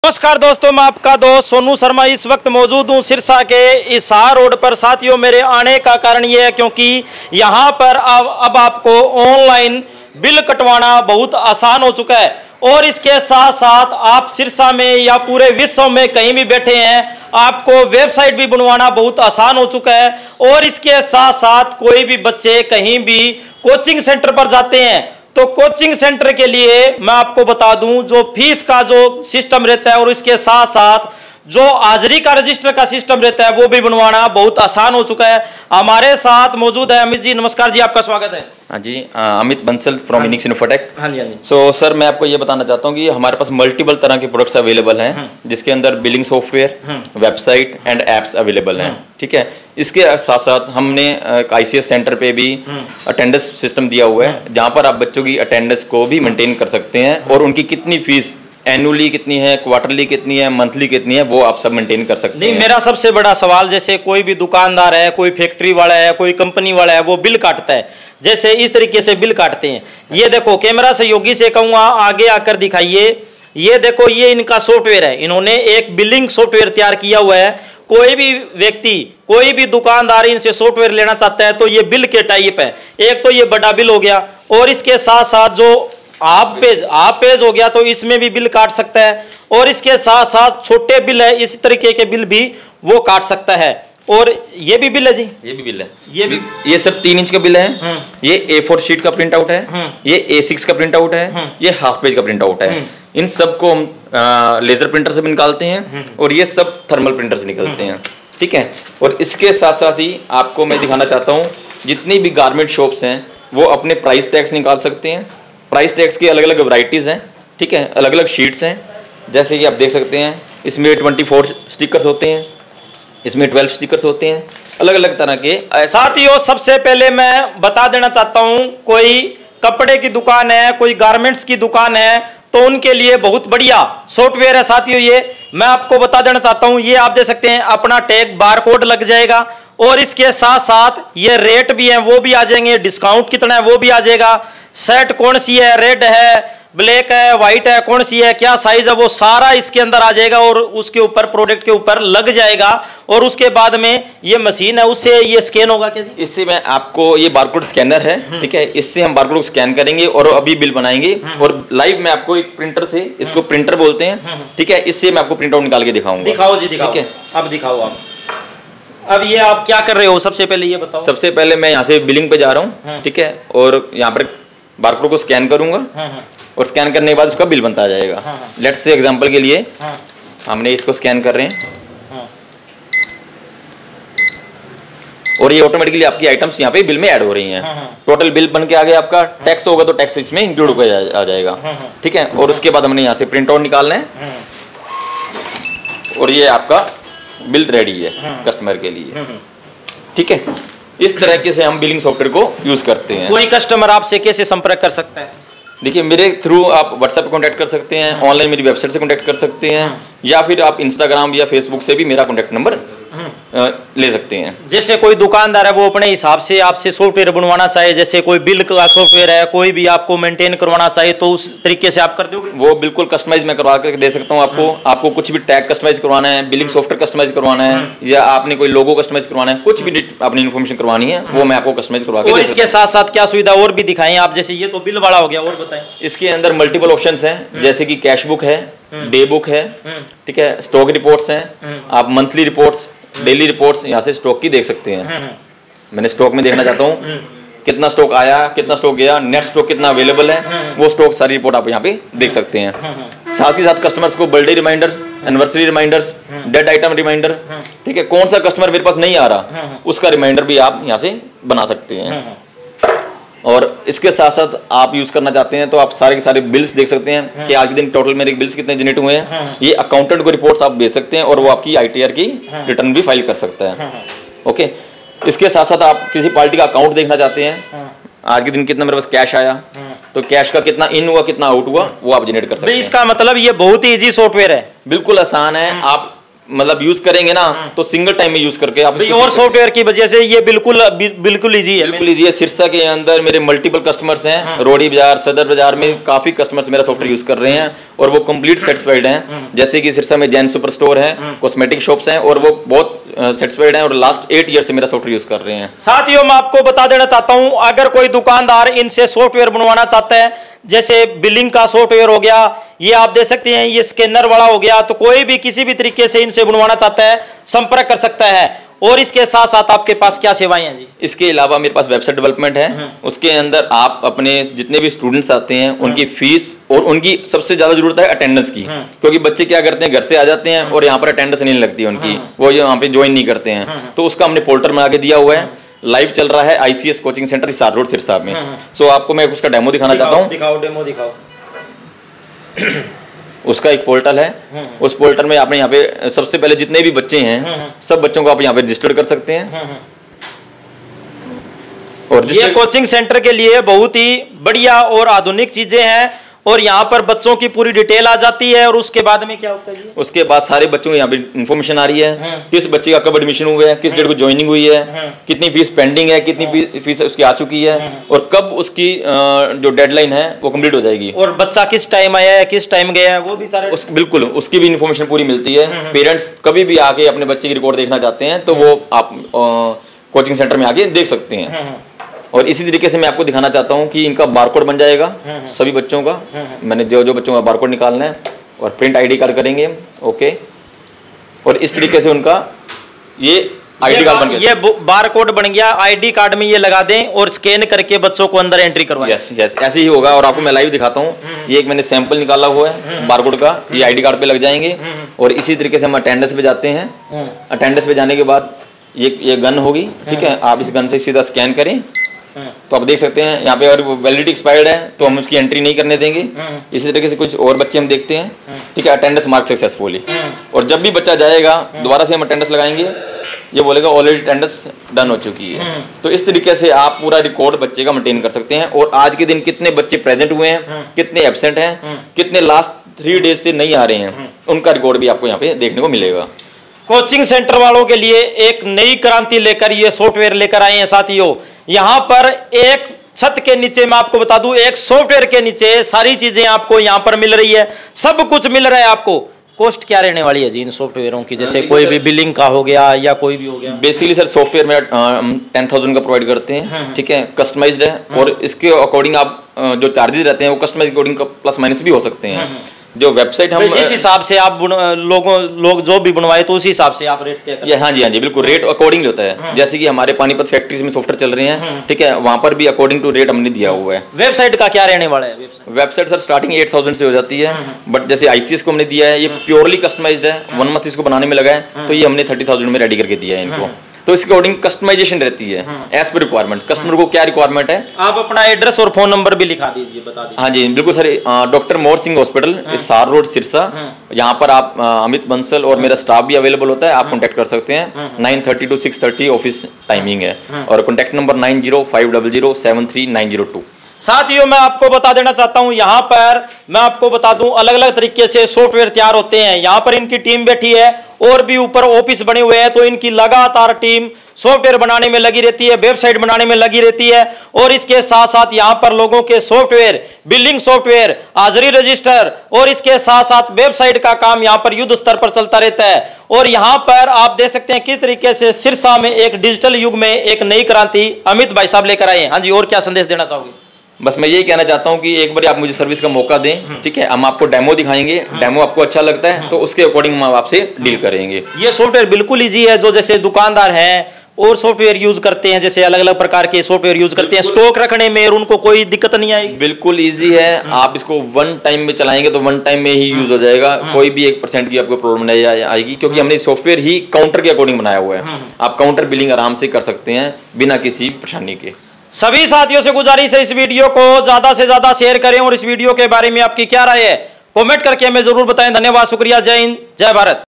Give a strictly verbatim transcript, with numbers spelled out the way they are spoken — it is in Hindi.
नमस्कार दोस्तों, मैं आपका दोस्त सोनू शर्मा इस वक्त मौजूद हूँ सिरसा के इसहार रोड पर। साथियों, मेरे आने का कारण ये है क्योंकि यहाँ पर अब अब आपको ऑनलाइन बिल कटवाना बहुत आसान हो चुका है और इसके साथ साथ आप सिरसा में या पूरे विश्व में कहीं भी बैठे हैं, आपको वेबसाइट भी बनवाना बहुत आसान हो चुका है। और इसके साथ साथ कोई भी बच्चे कहीं भी कोचिंग सेंटर पर जाते हैं तो कोचिंग सेंटर के लिए मैं आपको बता दूं, जो फीस का जो सिस्टम रहता है और इसके साथ साथ जो हाजिरी का रजिस्टर का सिस्टम रहता है वो भी बनवाना बहुत आसान हो चुका है। हमारे साथ मौजूद है अमित जी। नमस्कार जी, आपका स्वागत है। हाँ जी, Amit Bansal from Inix Infotech. हाँ जी, हाँ जी। सो सर, मैं आपको ये बताना चाहता हूँ कि हमारे पास मल्टीपल तरह के प्रोडक्ट्स अवेलेबल हैं, जिसके अंदर billing software, website and apps available हैं। ठीक है, इसके साथ साथ हमने आईसीएस सेंटर पे भी अटेंडेंस सिस्टम दिया हुआ है, जहाँ पर आप बच्चों की अटेंडेंस को भी मेंटेन कर सकते हैं और उनकी कितनी फीस एनुअली कितनी है, क्वार्टरली कितनी है, मंथली कितनी है, वो आप सब मेंटेन कर सकते नहीं, हैं। मेरा सबसे बड़ा सवाल, जैसे कोई भी दुकानदार है, कोई फैक्ट्री वाला है, कोई कंपनी वाला है, वो बिल काटता है, जैसे इस तरीके से बिल काटते हैं। ये देखो, कैमरा सहयोगी से कहूँगा आगे आकर दिखाइए। ये देखो, ये इनका सॉफ्टवेयर है, इन्होंने एक बिलिंग सॉफ्टवेयर तैयार किया हुआ है। कोई भी व्यक्ति, कोई भी दुकानदार इनसे सॉफ्टवेयर लेना चाहता है तो ये बिल के टाइप है। एक तो ये बड़ा बिल हो गया और इसके साथ साथ जो आप पेज आप पेज हो गया तो इसमें भी बिल काट सकता है और इसके साथ साथ छोटे बिल है, इस तरीके के बिल भी वो काट सकता है। और ये भी बिल है जी, ये भी बिल है, ये भी ये सब तीन इंच का बिल है। ये ए फोर शीट का प्रिंट आउट है, ये ए सिक्स का प्रिंट आउट है, ये हाफ पेज का प्रिंट आउट है। इन सब को हम लेजर प्रिंटर से भी निकालते हैं और ये सब थर्मल प्रिंटर से निकलते हैं। ठीक है, और इसके साथ साथ ही आपको मैं दिखाना चाहता हूँ, जितनी भी गारमेंट शॉप्स हैं वो अपने प्राइस टैग्स निकाल सकते हैं। प्राइस टैग्स की अलग अलग वैरायटीज़ हैं। ठीक है, अलग अलग शीट्स हैं, जैसे कि आप देख सकते हैं, इसमें ट्वेंटी फोर स्टिकर्स होते हैं, इसमें ट्वेल्व स्टिकर्स होते हैं, अलग अलग तरह के। साथियों, सबसे पहले मैं बता देना चाहता हूँ, कोई कपड़े की दुकान है, कोई गारमेंट्स की दुकान है तो उनके लिए बहुत बढ़िया सॉफ्टवेयर है। साथियों, ये मैं आपको बता देना चाहता हूँ, ये आप देख सकते हैं, अपना टैग बार कोड लग जाएगा और इसके साथ साथ ये रेट भी है वो भी आ जाएंगे, डिस्काउंट कितना है वो भी आ जाएगा, शर्ट कौन सी है, रेड है, ब्लैक है, व्हाइट है, कौन सी है, क्या साइज है, वो सारा इसके अंदर आ जाएगा और उसके ऊपर प्रोडक्ट के ऊपर लग जाएगा। और उसके बाद में ये मशीन है, उससे ये स्कैन होगा। क्या इससे मैं आपको, ये बारकोड स्कैनर है, ठीक है, इससे हम बारकोड स्कैन करेंगे और अभी बिल बनाएंगे और लाइव मैं आपको एक प्रिंटर से, इसको प्रिंटर बोलते हैं, ठीक है, इससे मैं आपको प्रिंट आउट निकाल के दिखाऊंगा। दिखाओ जी, दिखाओ। ठीक है, अब दिखाओ आप। अब ये आप क्या कर रहे हो, सबसे पहले ये बताओ। सबसे पहले मैं यहाँ से बिलिंग पे जा रहा हूँ, ठीक है, और यहाँ पर बारकोड को स्कैन करूंगा और स्कैन करने के बाद उसका बिल बनता जाएगा। लेट्स से एग्जांपल के लिए हमने इसको स्कैन कर रहे हैं और ये ऑटोमेटिकली आपकी आइटम्स यहाँ पे बिल में ऐड हो रही हैं। टोटल बिल बन के आ गया आपका। टैक्स होगा तो टैक्स इसमें इंक्लूड हो आ जाएगा। ठीक है, और उसके बाद हमने यहाँ से प्रिंट आउट निकालना है और ये आपका बिल रेडी है कस्टमर के लिए। ठीक है, इस तरीके से हम बिलिंग सॉफ्टवेयर को यूज करते हैं। कोई कस्टमर आपसे कैसे संपर्क कर सकता है? देखिए, मेरे थ्रू आप व्हाट्सएप पे कांटेक्ट कर सकते हैं, ऑनलाइन मेरी वेबसाइट से कांटेक्ट कर सकते हैं, या फिर आप इंस्टाग्राम या फेसबुक से भी मेरा कांटेक्ट नंबर ले सकते हैं। जैसे कोई दुकानदार है वो अपने हिसाब से आपसे सॉफ्टवेयर बनवाना चाहे, जैसे कोई बिल का सॉफ्टवेयर है, कोई भी आपको मेंटेन करवाना चाहे तो उस तरीके से आप कर दोगे? वो बिल्कुल कस्टमाइज मैं करवा कर दे सकता हूँ आपको। आपको कुछ भी टैग कस्टमाइज करवाना है, बिलिंग सॉफ्टवेयर कस्टमाइज करवाना है, या आपने कोई लोगो कस्टमाइज करवाना है, कुछ भी अपनी इन्फॉर्मेशन करवानी है वो मैं आपको कस्टमाइज करवा के। और इसके साथ साथ क्या सुविधा और भी दिखाएं आप? जैसे ये तो बिल वाला हो गया, और बताएं। इसके अंदर मल्टीपल ऑप्शंस हैं, जैसे कि कैश बुक है, डे बुक है, ठीक है, स्टॉक रिपोर्ट्स हैं, आप मंथली रिपोर्ट्स, डेली रिपोर्ट्स यहाँ से स्टॉक की देख सकते हैं। मैंने स्टॉक में देखना चाहता हूँ कितना स्टॉक आया, कितना स्टॉक गया, नेट स्टॉक कितना अवेलेबल है, वो स्टॉक सारी रिपोर्ट आप यहाँ पे देख सकते हैं। साथ ही साथ कस्टमर्स को birthday reminder, anniversary reminders, dead item reminder, ठीक है, कौन सा कस्टमर मेरे पास नहीं आ रहा उसका रिमाइंडर भी आप यहाँ से बना सकते हैं। और इसके साथ साथ आप यूज करना चाहते हैं तो आप सारे के सारे बिल्स देख सकते हैं कि आज के दिन टोटल मेरे बिल्स कितने जनरेट हुए हैं। ये अकाउंटेंट को रिपोर्ट्स आप भेज सकते हैं और वो आपकी आईटीआर की रिटर्न भी फाइल कर सकता है। ओके, इसके साथ साथ आप किसी पार्टी का अकाउंट देखना चाहते हैं, आज के दिन कितना मेरे पास कैश आया, तो कैश का कितना इन हुआ, कितना आउट हुआ, वो आप जनरेट कर सकते हैं। इसका मतलब ये बहुत ही इजी सॉफ्टवेयर है, बिल्कुल आसान है। आप मतलब यूज करेंगे ना तो सिंगल टाइम में यूज करके आप इसको और सॉफ्टवेयर की वजह से ये बिल्कुल बिल्कुल इजी है। बिल्कुल इजी है। सिरसा के अंदर मेरे मल्टीपल कस्टमर्स हैं, रोडी बाजार, सदर बाजार में काफी कस्टमर्स मेरा सॉफ्टवेयर यूज कर रहे हैं और वो कंप्लीट सेटिस्फाइड हैं। जैसे कि सिरसा में जैन सुपर स्टोर है, कॉस्मेटिक शॉप्स हैं और वो बहुत सेटिस्फाइड हैं और लास्ट एट ईयर से मेरा सॉफ्टवेयर यूज कर रहे हैं। साथियों मैं आपको बता देना चाहता हूं, अगर कोई दुकानदार इनसे सॉफ्टवेयर बनवाना चाहता है, जैसे बिलिंग का सॉफ्टवेयर हो गया, ये आप देख सकते हैं, ये स्कैनर वाला हो गया, तो कोई भी किसी भी तरीके से इनसे बनवाना चाहता है संपर्क कर सकता है। और इसके साथ साथ आपके पास क्या सेवाएं हैं जी? इसके अलावा मेरे पास वेबसाइट डेवलपमेंट है, उसके अंदर आप अपने जितने भी स्टूडेंट्स आते हैं उनकी फीस और उनकी सबसे ज्यादा जरूरत है अटेंडेंस की, क्योंकि बच्चे क्या करते हैं घर से आ जाते हैं और यहाँ पर अटेंडेंस नहीं लगती है उनकी, वो यहाँ पे ज्वाइन नहीं करते हैं। तो उसका हमने पोर्टल बना के दिया हुआ है, लाइव चल रहा है ICS coaching centre Hisar road Sirsa में। सो आपको मैं उसका डेमो दिखाना चाहता हूँ। दिखाओ डेमो दिखाओ। उसका एक पोर्टल है, उस पोर्टल में आपने यहाँ पे सबसे पहले जितने भी बच्चे हैं सब बच्चों को आप यहाँ पे रजिस्टर कर सकते हैं। और ये कोचिंग सेंटर के लिए बहुत ही बढ़िया और आधुनिक चीजें हैं और यहाँ पर बच्चों की पूरी डिटेल आ जाती है। और उसके बाद में क्या होता है जी? उसके बाद सारे बच्चों को यहाँ पे इन्फॉर्मेशन आ रही है, किस बच्चे का कब एडमिशन हुआ है, किस डेट को ज्वाइनिंग हुई है, कितनी फीस पेंडिंग है, कितनी फीस उसकी आ चुकी है और कब उसकी जो डेडलाइन है वो कंप्लीट हो जाएगी, और बच्चा किस टाइम आया है, किस टाइम गया है, वो भी सारे उस, बिल्कुल उसकी भी इन्फॉर्मेशन पूरी मिलती है। पेरेंट्स कभी भी आके अपने बच्चे की रिकॉर्ड देखना चाहते हैं तो वो आप कोचिंग सेंटर में आके देख सकते हैं। और इसी तरीके से मैं आपको दिखाना चाहता हूँ कि इनका बारकोड बन जाएगा सभी बच्चों का। मैंने जो जो बच्चों का बारकोड निकालना है और प्रिंट आईडी कार्ड करेंगे, ओके। और इस तरीके से उनका ये आईडी कार्ड बन गया, ये बारकोड बन गया, आईडी कार्ड में ये लगा दें और स्कैन करके बच्चों को अंदर एंट्री करवाएं। यस यस ऐसे ही होगा। और आपको मैं लाइव दिखाता हूँ, ये एक मैंने सैंपल निकाला हुआ है बारकोड का, ये आईडी कार्ड पे लग जाएंगे। और इसी तरीके से हम अटेंडेंस पे जाते हैं। अटेंडेंस पे जाने के बाद ये ये गन होगी, ठीक है, आप इस गन से सीधा स्कैन करें तो आप देख सकते हैं यहाँ पे, अगर वैलिडिटी एक्सपायर्ड है तो हम उसकी एंट्री नहीं करने देंगे। इसी तरीके से कुछ और बच्चे हम देखते हैं, ठीक है, अटेंडेंस मार्क सक्सेसफुली। और जब भी बच्चा जाएगा दोबारा से हम अटेंडेंस लगाएंगे, ये बोलेगा ऑलरेडी अटेंडेंस डन हो चुकी है। तो इस तरीके से आप पूरा रिकॉर्ड बच्चे का मेंटेन कर सकते हैं और आज के दिन कितने बच्चे प्रेजेंट हुए हैं, कितने एब्सेंट हैं, कितने लास्ट थ्री डेज से नहीं आ रहे हैं, उनका रिकॉर्ड भी आपको यहाँ पे देखने को मिलेगा। कोचिंग सेंटर वालों के लिए एक नई क्रांति लेकर ये सॉफ्टवेयर लेकर आए हैं साथियों। यहाँ पर एक छत के नीचे, मैं आपको बता दूं, एक सॉफ्टवेयर के नीचे सारी चीजें आपको यहाँ पर मिल रही है, सब कुछ मिल रहा है आपको। कॉस्ट क्या रहने वाली है जी इन सॉफ्टवेयरों की, जैसे कोई भी बिलिंग का हो गया या कोई भी हो गया? बेसिकली सर सॉफ्टवेयर में टेन थाउजेंड का प्रोवाइड करते हैं, ठीक है, कस्टमाइज्ड है। और इसके अकॉर्डिंग आप जो चार्जेस रहते हैं वो कस्टमाइज अकॉर्डिंग प्लस माइनस भी हो सकते हैं। जो वेबसाइट हम जिस हिसाब से आप लोगों लोग जो भी बनवाए तो उसी हिसाब से आप रेट तय करते हैं? हाँ जी हाँ जी बिल्कुल, रेट अकॉर्डिंग होता है। जैसे कि हमारे पानीपत फैक्ट्रीज में सॉफ्टवेयर चल रहे हैं, ठीक है, वहां पर भी अकॉर्डिंग टू रेट हमने दिया हुआ है। वेबसाइट का क्या रहने वाला है? Website sir starting at thousand से हो जाती है, बट जैसे आईसीएस को हमने दिया है, ये प्योरली कस्टमाइज्ड है, वन मंथ इसको बनाने में लगा है, तो ये हमने थर्टी थाउजेंड में रेडी करके दिया है इनको। तो इसके अकॉर्डिंग कस्टमाइजेशन रहती है एज पर रिक्वायरमेंट, कस्टमर को क्या रिक्वायरमेंट है। आप अपना एड्रेस और फोन नंबर भी लिखा दीजिए, बता दीजिए। हाँ जी बिल्कुल sir, doctor Mor Singh hospital Hisar road Sirsa, यहाँ पर आप अमित बंसल और मेरा स्टाफ भी अवेलेबल होता है, आप कॉन्टैक्ट कर सकते हैं। Nine thirty to six thirty office timing है और contact number nine zero five double zero seven three nine zero two. साथियों मैं आपको बता देना चाहता हूं, यहाँ पर मैं आपको बता दूं अलग अलग तरीके से सॉफ्टवेयर तैयार होते हैं। यहाँ पर इनकी टीम बैठी है और भी ऊपर ऑफिस बने हुए हैं, तो इनकी लगातार टीम सॉफ्टवेयर बनाने में लगी रहती है, वेबसाइट बनाने में लगी रहती है। और इसके साथ साथ यहाँ पर लोगों के सॉफ्टवेयर, बिलिंग सॉफ्टवेयर, हाजिरी रजिस्टर और इसके साथ साथ वेबसाइट का काम यहाँ पर युद्ध स्तर पर चलता रहता है। और यहाँ पर आप देख सकते हैं किस तरीके से सिरसा में एक डिजिटल युग में एक नई क्रांति अमित भाई साहब लेकर आए हैं। हाँ जी, और क्या संदेश देना चाहोगे? बस मैं यही कहना चाहता हूँ कि एक बार आप मुझे सर्विस का मौका दें, ठीक है, हम आपको डेमो दिखाएंगे, डेमो आपको अच्छा लगता है तो उसके अकॉर्डिंग हम आपसे डील करेंगे। ये सॉफ्टवेयर बिल्कुल इजी है, जो जैसे दुकानदार हैं और सॉफ्टवेयर यूज करते हैं, जैसे अलग अलग प्रकार के सॉफ्टवेयर यूज करते हैं, स्टॉक रखने में और उनको कोई दिक्कत नहीं आएगी। बिल्कुल इजी है, आप इसको वन टाइम में चलाएंगे तो वन टाइम में ही यूज हो जाएगा, कोई भी एक परसेंट की आपको प्रॉब्लम नहीं आएगी, क्योंकि हमने सॉफ्टवेयर ही काउंटर के अकॉर्डिंग बनाया हुआ है। आप काउंटर बिलिंग आराम से कर सकते हैं बिना किसी परेशानी के। सभी साथियों से गुजारिश है इस वीडियो को ज्यादा से ज्यादा शेयर करें और इस वीडियो के बारे में आपकी क्या राय है कमेंट करके हमें जरूर बताएं। धन्यवाद, शुक्रिया, जय हिंद, जय भारत।